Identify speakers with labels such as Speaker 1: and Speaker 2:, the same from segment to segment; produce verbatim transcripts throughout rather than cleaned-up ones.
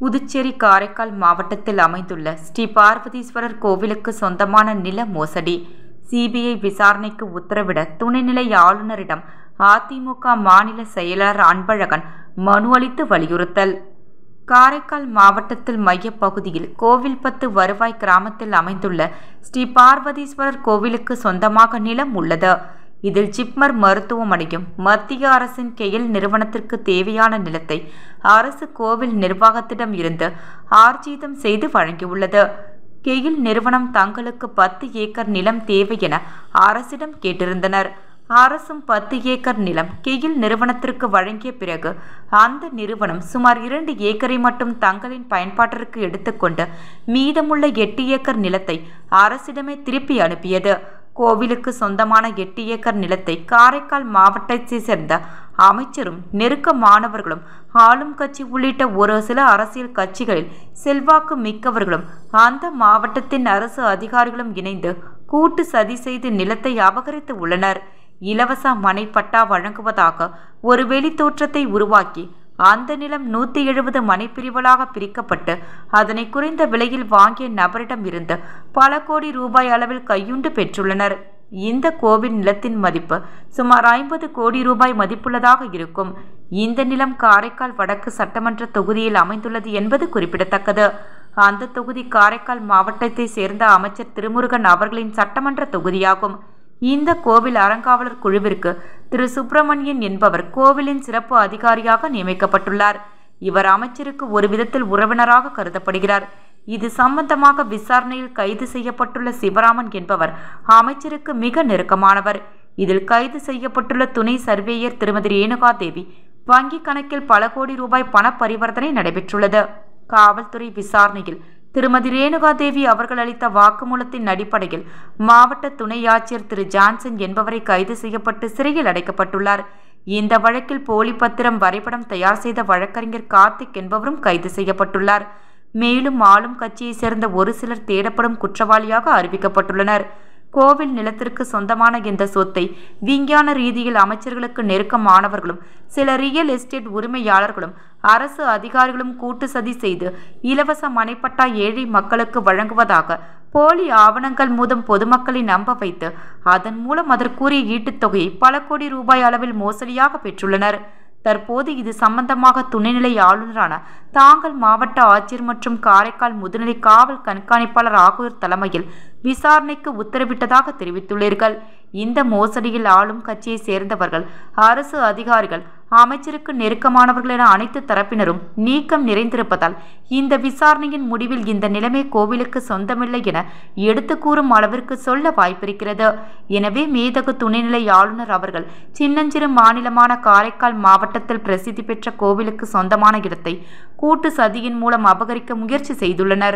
Speaker 1: புதுச்சேரி காரைக்கால் மாவட்டத்தில் அமைந்துள்ள ஸ்ரீ பார்வதீஸ்வரர் கோவிலுக்கு சொந்தமான நில மோசடி. சிபிஐ விசாரணைக்கு உத்தரவிட துணைநிலை ஆளுநரிடம் அதிமுக மாநில செயலாளர் அன்பழகன் மனு அளித்து வலியுறுத்தல். காரைக்கால் மாவட்டத்தில் மையப்பகுதியில் கோவில்பத்து வருவாய் கிராமத்தில் அமைந்துள்ள ஸ்ரீ பார்வதீஸ்வரர் கோவிலுக்கு சொந்தமாக நிலம் உள்ளது. இதில் ஜிப்மர் மருத்துவமனையும் மத்திய அரசின் கெயில் நிறுவனத்திற்கு தேவையான நிலத்தை அரசு கோவில் நிர்வாகத்திடம் இருந்து ஆர்ஜிதம் செய்து வழங்கியுள்ளது. கெயில் நிறுவனம் தங்களுக்கு பத்து ஏக்கர் நிலம் தேவை என அரசிடம் கேட்டிருந்தனர். அரசும் பத்து ஏக்கர் நிலம் கெயில் நிறுவனத்திற்கு வழங்கிய பிறகு அந்த நிறுவனம் சுமார் இரண்டு ஏக்கரை மட்டும் தங்களின் பயன்பாட்டிற்கு எடுத்துக்கொண்டு மீதமுள்ள எட்டு ஏக்கர் நிலத்தை அரசிடமே திருப்பி அனுப்பியது. கோவிலுக்கு சொந்தமான எட்டு ஏக்கர் நிலத்தை காரைக்கால் மாவட்டத்தை சேர்ந்த அமைச்சரும் நெருக்கமானவர்களும் ஆளும் கட்சி உள்ளிட்ட ஒரு சில அரசியல் கட்சிகளில் செல்வாக்கு மிக்கவர்களும் அந்த மாவட்டத்தின் அரசு அதிகாரிகளும் இணைந்து கூட்டு சதி செய்து நிலத்தை அபகரித்து உள்ளனர். இலவச மனை பட்டா வழங்குவதாக ஒரு வெளி தோற்றத்தை உருவாக்கி அந்த நிலம் நூற்றி எழுபது மனைப்பிரிவுகளாக பிரிக்கப்பட்டு அதனை குறைந்த விலையில் வாங்கிய நபரிடம் இருந்து பல கோடி ரூபாய் அளவில் கையுண்டு பெற்றுள்ளனர். இந்த கோவில் நிலத்தின் மதிப்பு சுமார் ஐம்பது கோடி ரூபாய் மதிப்புள்ளதாக இருக்கும். இந்த நிலம் காரைக்கால் வடக்கு சட்டமன்ற தொகுதியில் அமைந்துள்ளது என்பது குறிப்பிடத்தக்கது. அந்த தொகுதி காரைக்கால் மாவட்டத்தை சேர்ந்த அமைச்சர் திருமுருகன் அவர்களின் சட்டமன்ற தொகுதியாகும். இந்த கோவில் அறங்காவலர் குழுவிற்கு திரு சுப்பிரமணியன் என்பவர் கோவிலின் சிறப்பு அதிகாரியாக நியமிக்கப்பட்டுள்ளார். இவர் அமைச்சருக்கு ஒரு விதத்தில் உறவினராக கருதப்படுகிறார். இது சம்பந்தமாக விசாரணையில் கைது செய்யப்பட்டுள்ள சிவராமன் என்பவர் அமைச்சருக்கு மிக நெருக்கமானவர். இதில் கைது செய்யப்பட்டுள்ள துணை சர்வேயர் திருமதி ரேணுகாதேவி வங்கி கணக்கில் பல கோடி ரூபாய் பண பரிவர்த்தனை நடைபெற்றுள்ளது. காவல்துறை விசாரணையில் திருமதி ரேணுகாதேவி அவர்கள் அளித்த வாக்குமூலத்தின் அடிப்படையில் மாவட்ட துணை ஆட்சியர் திரு ஜான்சன் என்பவரை கைது செய்யப்பட்டு சிறையில் அடைக்கப்பட்டுள்ளார். இந்த வழக்கில் போலி பத்திரம் வரைபடம் தயார் செய்த வழக்கறிஞர் கார்த்திக் என்பவரும் கைது செய்யப்பட்டுள்ளார். மேலும் ஆளும் கட்சியை சேர்ந்த ஒரு சிலர் தேடப்படும் குற்றவாளியாக அறிவிக்கப்பட்டுள்ளனர். கோவில் நிலத்திற்கு சொந்தமான இந்த சொத்தை விஞ்ஞான ரீதியில் அமைச்சர்களுக்கு நெருக்கமானவர்களும் சில ரியல் எஸ்டேட் உரிமையாளர்களும் அரசு அதிகாரிகளும் கூட்டு சதி செய்து இலவச மனைப்பட்டா ஏழை மக்களுக்கு வழங்குவதாக போலி ஆவணங்கள் மூலம் பொதுமக்களை நம்ப வைத்து அதன் மூலம் அதற்குரிய ஈட்டுத் தொகையை பல கோடி ரூபாய் அளவில் மோசடியாக பெற்றுள்ளனர். தற்போது இது சம்பந்தமாக துணைநிலை ஆளுநரான தாங்கள் மாவட்ட ஆட்சியர் மற்றும் காரைக்கால் முதுநிலை காவல் கண்காணிப்பாளர் ஆகியோர் தலைமையில் விசாரணைக்கு உத்தரவிட்டதாக தெரிவித்துள்ளீர்கள். இந்த மோசடியில் ஆளும் கட்சியை சேர்ந்தவர்கள், அரசு அதிகாரிகள், அமைச்சருக்கு நெருக்கமானவர்கள் என அனைத்து தரப்பினரும் நீக்கம் நிறைந்திருப்பதால் இந்த விசாரணையின் முடிவில் இந்த நிலைமை கோவிலுக்கு சொந்தமில்லை என எடுத்து கூறும் அளவிற்கு சொல்ல வாய்ப்பிருக்கிறது. எனவே மேதகு துணைநிலை ஆளுநர் அவர்கள் சின்னஞ்சிறு மாநிலமான காரைக்கால் மாவட்டத்தில் பிரசித்தி பெற்ற கோவிலுக்கு சொந்தமான இடத்தை கூட்டு சதியின் மூலம் அபகரிக்க முயற்சி செய்துள்ளனர்.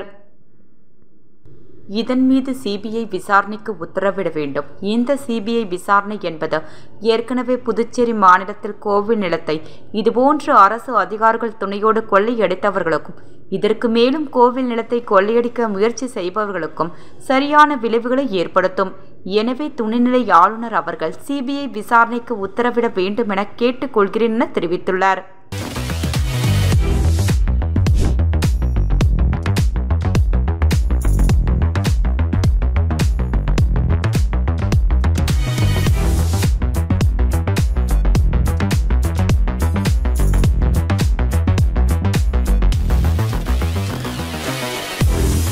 Speaker 1: இதன் மீது சிபிஐ விசாரணைக்கு உத்தரவிட வேண்டும். இந்த சிபிஐ விசாரணை என்பது ஏற்கனவே புதுச்சேரி மாநிலத்தில் கோவில் நிலத்தை இதுபோன்று அரசு அதிகாரிகள் துணையோடு கொள்ளையடித்தவர்களுக்கும் இதற்கு மேலும் கோவில் நிலத்தை கொள்ளையடிக்க முயற்சி செய்பவர்களுக்கும் சரியான விளைவுகளை ஏற்படுத்தும். எனவே துணைநிலை ஆளுநர் அவர்கள் சிபிஐ விசாரணைக்கு உத்தரவிட வேண்டும் என கேட்டுக்கொள்கிறேன் என தெரிவித்துள்ளார்.